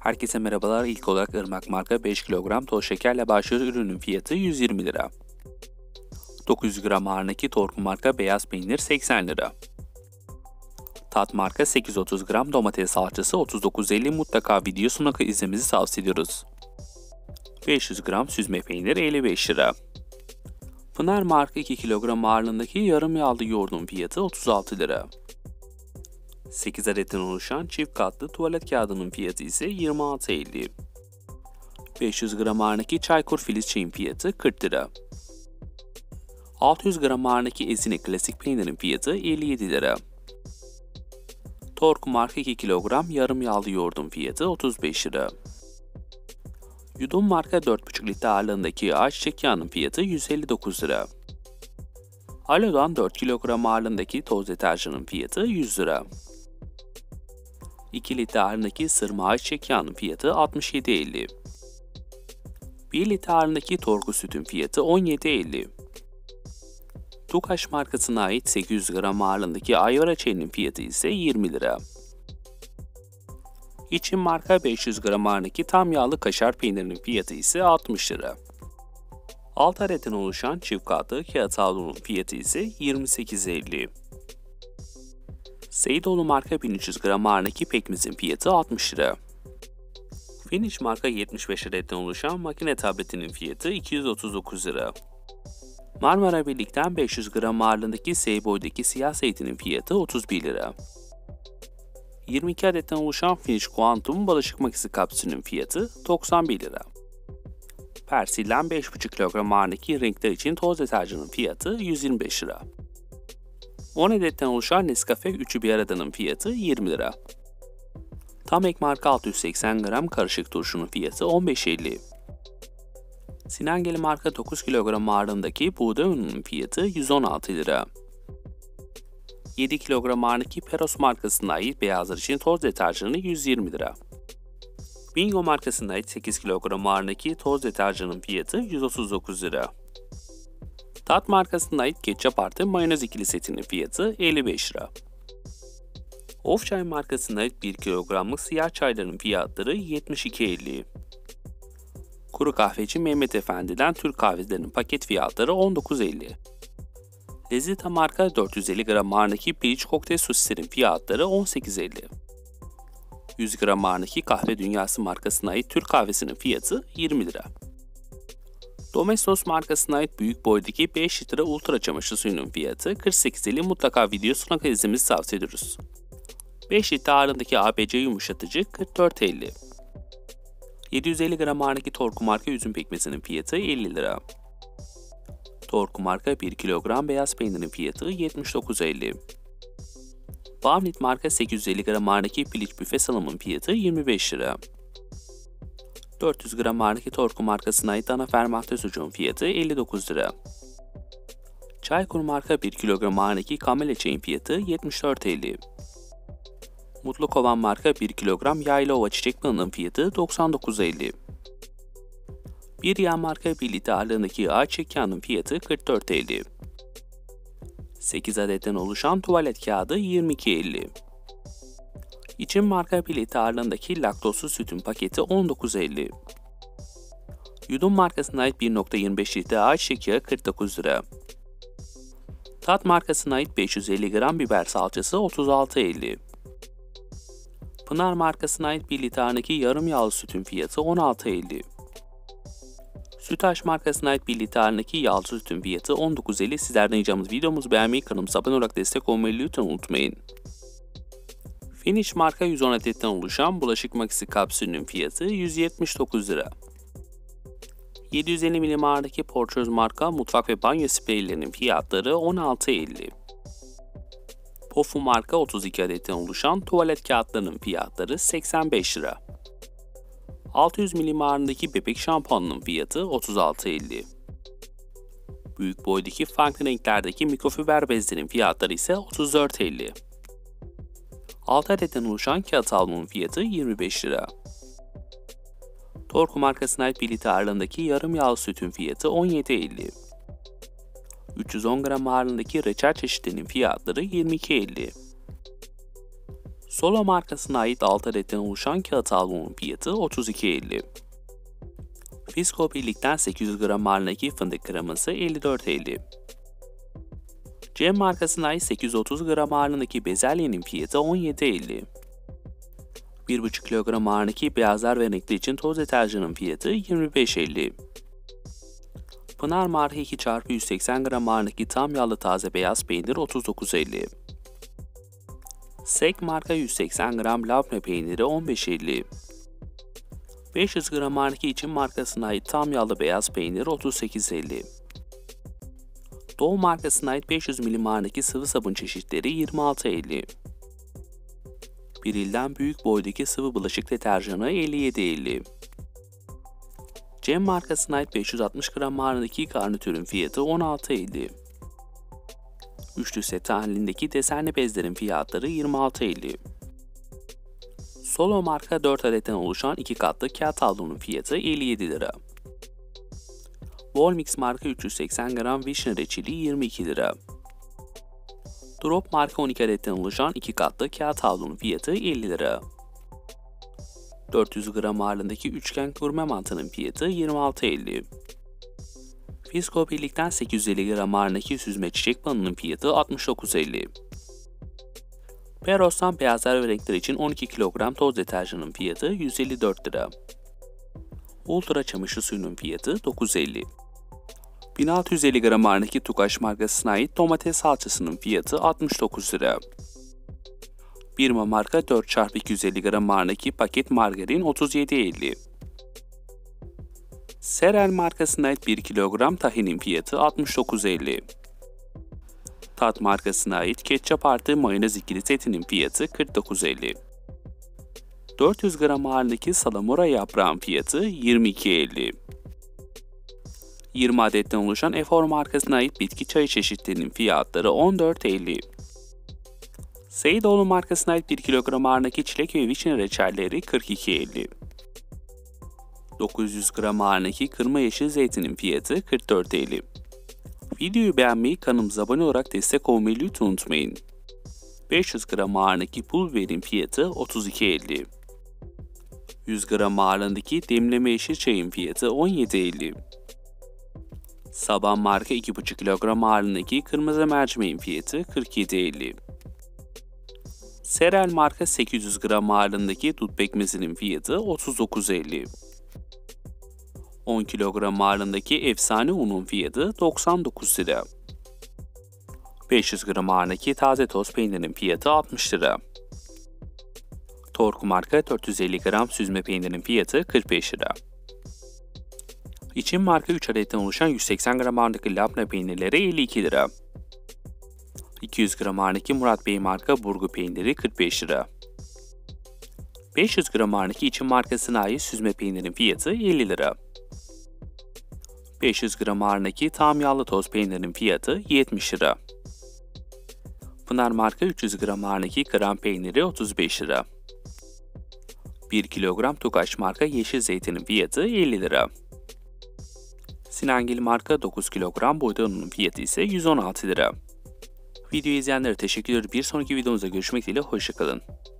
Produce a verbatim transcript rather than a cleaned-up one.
Herkese merhabalar. İlk olarak Irmak marka beş kilogram toz şekerle başlıyor. Ürünün fiyatı yüz yirmi lira. dokuz yüz gram ağırlığındaki Torku marka beyaz peynir seksen lira. Tat marka sekiz yüz otuz gram domates salçası otuz dokuz elli. Mutlaka videosuna izlemenizi tavsiye ediyoruz. beş yüz gram süzme peynir elli beş lira. Pınar marka iki kilogram ağırlığındaki yarım yağlı yoğurdun fiyatı otuz altı lira. sekiz adetten oluşan çift katlı tuvalet kağıdının fiyatı ise yirmi altı elli. beş yüz gram ağırlığındaki Çaykur Filiz çayın fiyatı kırk lira. altı yüz gram ağırlığındaki Ezine klasik peynirin fiyatı elli yedi lira. Torku marka iki kilogram yarım yağlı yoğurdun fiyatı otuz beş lira. Yudum marka dört buçuk litre ağırlığındaki ayçiçek yağının fiyatı yüz elli dokuz lira. Alo'dan dört kilogram ağırlığındaki toz deterjanın fiyatı yüz lira. iki litre ağırlığındaki sırma ayçiçek yağının fiyatı altmış yedi elli. bir litre ağırlığındaki Torku sütün fiyatı on yedi elli. Tukaş markasına ait sekiz yüz gram ağırlığındaki Ayvara çayının fiyatı ise yirmi lira. İçin marka beş yüz gram ağırlığındaki tam yağlı kaşar peynirinin fiyatı ise altmış lira. altı adetten oluşan çift katlı kağıt havlunun fiyatı ise yirmi sekiz elli. Seydoğlu marka bin üç yüz gram ağırlığındaki pekmezin fiyatı altmış lira. Finish marka yetmiş beş adetten oluşan makine tabletinin fiyatı iki yüz otuz dokuz lira. Marmara Birlik'ten beş yüz gram ağırlığındaki Seyboy'daki siyah zeytinin fiyatı otuz bir lira. yirmi iki adetten oluşan Finish Quantum bulaşık makinesi kapsülünün fiyatı doksan bir lira. Persil'den beş buçuk kilogram ağırlığındaki renkler için toz deterjanın fiyatı yüz yirmi beş lira. on adetten oluşan Nescafe üçü bir aradanın fiyatı yirmi lira. Tamek marka altı yüz seksen gram karışık turşunun fiyatı on beş elli. Sinengeli marka dokuz kilogram ağırlığındaki buğday ununun fiyatı yüz on altı lira. yedi kilogram ağırlığındaki Peros markasına ait beyazlar için toz deterjanı yüz yirmi lira. Bingo markasına ait sekiz kilogram ağırlığındaki toz deterjanın fiyatı yüz otuz dokuz lira. Tat markasına ait ketçap artı mayonez ikili setinin fiyatı elli beş lira. Of Çay markasına ait bir kilogramlık siyah çayların fiyatları yetmiş iki elli. Kuru kahveci Mehmet Efendi'den Türk kahvelerinin paket fiyatları on dokuz elli. Lezzeta marka dört yüz elli gram ağırlığındaki piliç kokteyl sosislerin fiyatları on sekiz elli. yüz gram ağırlığındaki Kahve Dünyası markasına ait Türk kahvesinin fiyatı yirmi lira. Domestos markasına ait büyük boydaki beş litre ultra çamaşır suyunun fiyatı kırk sekiz elli. Mutlaka videosuna kadar izlemenizi tavsiye ediyoruz. beş litre ağırlığındaki A B C yumuşatıcı kırk dört elli. yedi yüz elli gram ağırlığındaki Torku marka üzüm pekmezinin fiyatı elli lira. Torku marka bir kilogram beyaz peynirin fiyatı yetmiş dokuz elli. Bavnit marka sekiz yüz elli gram ağırlığındaki piliç büfe salamın fiyatı yirmi beş lira. dört yüz gram ağırlığındaki Torku markasına ait dana fermente sucuğun fiyatı elli dokuz lira. Çaykur marka bir kilogram ağırlığındaki kamele çayın fiyatı yetmiş dört elli. Mutlu Kovan marka bir kilogram Yaylova çiçek balının fiyatı doksan dokuz elli. Bir yağ marka bir litre ağırlığındaki ayçiçek yağının fiyatı kırk dört elli. sekiz adetten oluşan tuvalet kağıdı yirmi iki elli. İçin marka bir litre ağırlığındaki laktozsuz sütün paketi on dokuz elli. Yudum markasına ait bir nokta yirmi beş litre ayçiçek yağı kırk dokuz lira. Tat markasına ait beş yüz elli gram biber salçası otuz altı elli. Pınar markasına ait bir litre ağırlığındaki yarım yağlı sütün fiyatı on altı elli. Sütaş markasına ait bir litre ağırlığındaki yağlı sütün fiyatı on dokuz elli. Sizlerden ricamız videomuzu beğenmeyi, kanalımıza abone olarak destek olmayı lütfen unutmayın. Finish marka yüz on adetten oluşan bulaşık makinesi kapsülünün fiyatı yüz yetmiş dokuz lira. yedi yüz elli milim ağırlığındaki Porçöz marka mutfak ve banyo spreylerinin fiyatları on altı elli. Pofu marka otuz iki adetten oluşan tuvalet kağıtlarının fiyatları seksen beş lira. altı yüz milim ağırlığındaki bebek şampuanının fiyatı otuz altı elli. Büyük boydaki farklı renklerdeki mikrofiber bezlerin fiyatları ise otuz dört elli. altı adetten oluşan kağıt havlunun fiyatı yirmi beş lira. Torku markasına ait bir litre ağırlığındaki yarım yağlı sütün fiyatı on yedi elli. üç yüz on gram ağırlığındaki reçel çeşitlerinin fiyatları yirmi iki elli. Solo markasına ait altı adetten oluşan kağıt havlunun fiyatı otuz iki elli. Fisko birlikten sekiz yüz gram ağırlığındaki fındık kreması elli dört elli. Cem markasına ait sekiz yüz otuz gram ağırlığındaki bezelyenin fiyatı on yedi elli. bir buçuk kilogram ağırlığındaki beyazlar ve renkli için toz deterjanın fiyatı yirmi beş elli. Pınar marka iki çarpı yüz seksen gram ağırlığındaki tam yağlı taze beyaz peynir otuz dokuz elli. Sek marka yüz seksen gram labne peyniri on beş elli. beş yüz gram ağırlığındaki için markasına ait tam yağlı beyaz peynir otuz sekiz elli. Doğu markasına ait beş yüz milim ağırlığındaki sıvı sabun çeşitleri yirmi altı elli. Biril'den büyük boydaki sıvı bulaşık deterjanı elli yedi elli. Cem markasına ait beş yüz altmış gram ağırlığındaki garnitürün fiyatı on altı elli. Üçlü set halindeki desenli bezlerin fiyatları yirmi altı elli. Solo marka dört adetten oluşan iki katlı kağıt havlunun fiyatı elli yedi lira. Volmix marka üç yüz seksen gram vişne reçeli yirmi iki lira. Drop marka on iki adetten oluşan iki katlı kağıt havlunun fiyatı elli lira. dört yüz gram ağırlığındaki üçgen gurme mantının fiyatı yirmi altı elli. Fisko birlikten sekiz yüz elli gram ağırlığındaki süzme çiçek balının fiyatı altmış dokuz elli. Peros'tan beyazlar ve renkler için on iki kilogram toz deterjanın fiyatı yüz elli dört lira. Ultra çamaşır suyunun fiyatı dokuz elli. bin altı yüz elli gram ağırlığındaki Tukaş markasına ait domates salçasının fiyatı altmış dokuz lira. Birma marka dört çarpı iki yüz elli gram ağırlığındaki paket margarin otuz yedi elli. Serel markasına ait bir kilogram tahinin fiyatı altmış dokuz elli. Tat markasına ait ketçap artı mayonez ikili setinin fiyatı kırk dokuz elli. dört yüz gram ağırlığındaki salamura yaprağın fiyatı yirmi iki elli. yirmi adetten oluşan Efor markasına ait bitki çayı çeşitlerinin fiyatları on dört elli. Seydoğlu markasına ait bir kilogram ağırlığındaki çilek ve vişne reçelleri kırk iki elli. dokuz yüz gram ağırlığındaki kırma yeşil zeytinin fiyatı kırk dört elli. Videoyu beğenmeyi, kanalımıza abone olarak destek olmayı lütfen unutmayın. beş yüz gram ağırlığındaki pul biberin fiyatı otuz iki elli. yüz gram ağırlığındaki demleme yeşil çayın fiyatı on yedi elli. Saban marka iki buçuk kilogram ağırlığındaki kırmızı mercimeğin fiyatı kırk yedi elli. Serel marka sekiz yüz gram ağırlığındaki dut pekmezinin fiyatı otuz dokuz elli. on kilogram ağırlığındaki efsane unun fiyatı doksan dokuz lira. beş yüz gram ağırlığındaki taze toz peynirin fiyatı altmış lira. Torku marka dört yüz elli gram süzme peynirin fiyatı kırk beş lira. İçin marka üç adetten oluşan yüz seksen gram ağırlığındaki labne peynirleri elli iki lira. iki yüz gram ağırlığındaki Murat Bey marka burgu peyniri kırk beş lira. beş yüz gram ağırlığındaki için markasına ait süzme peynirin fiyatı elli lira. beş yüz gram ağırlığındaki tam yağlı toz peynirin fiyatı yetmiş lira. Pınar marka üç yüz gram ağırlığındaki krem peyniri otuz beş lira. bir kilogram Tukaş marka yeşil zeytinin fiyatı elli lira. Sinangil marka dokuz kilogram buğday ununun fiyatı ise yüz on altı lira. Videoyu izleyenlere teşekkür ederim. Bir sonraki videomuzda görüşmek dileğiyle, hoşça kalın.